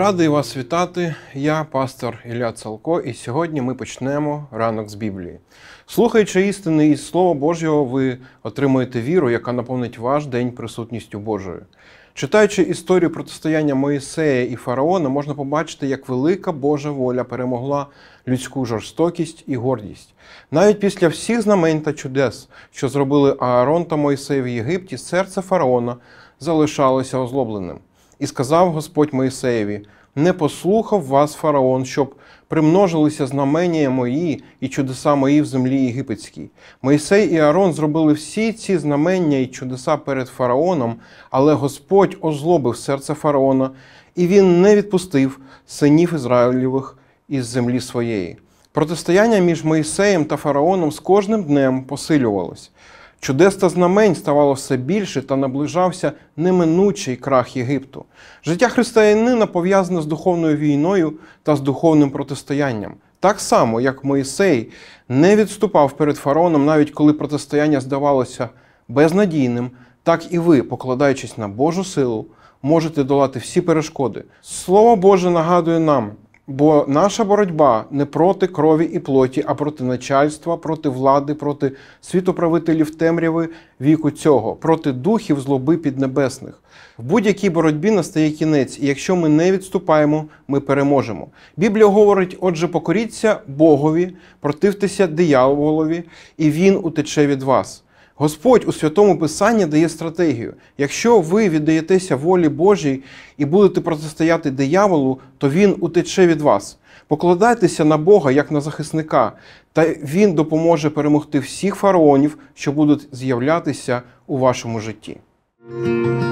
Радий вас вітати, я пастор Ілля Цалко, і сьогодні ми почнемо ранок з Біблії. Слухаючи істини із Слова Божого, ви отримуєте віру, яка наповнить ваш день присутністю Божою. Читаючи історію протистояння Мойсея і фараона, можна побачити, як велика Божа воля перемогла людську жорстокість і гордість. Навіть після всіх знамень та чудес, що зробили Аарон та Мойсей в Єгипті, серце фараона залишалося озлобленим. І сказав Господь Мойсеєві: «Не послухав вас фараон, щоб примножилися знамення мої і чудеса мої в землі єгипетській». Мойсей і Аарон зробили всі ці знамення і чудеса перед фараоном, але Господь озлобив серце фараона, і він не відпустив синів Ізраїлевих із землі своєї. Протистояння між Мойсеєм та фараоном з кожним днем посилювалось. Чудес та знамень ставало все більше та наближався неминучий крах Єгипту. Життя християнина пов'язане з духовною війною та з духовним протистоянням. Так само, як Мойсей не відступав перед фараоном, навіть коли протистояння здавалося безнадійним, так і ви, покладаючись на Божу силу, можете долати всі перешкоди. Слово Боже нагадує нам: бо наша боротьба не проти крові і плоті, а проти начальства, проти влади, проти світоправителів темряви віку цього, проти духів злоби піднебесних. В будь-якій боротьбі настає кінець, і якщо ми не відступаємо, ми переможемо. Біблія говорить: отже, покоріться Богові, противтеся дияволові, і він утече від вас. Господь у Святому Писанні дає стратегію. Якщо ви віддаєтеся волі Божій і будете протистояти дияволу, то він утече від вас. Покладайтеся на Бога, як на захисника, та він допоможе перемогти всіх фараонів, що будуть з'являтися у вашому житті.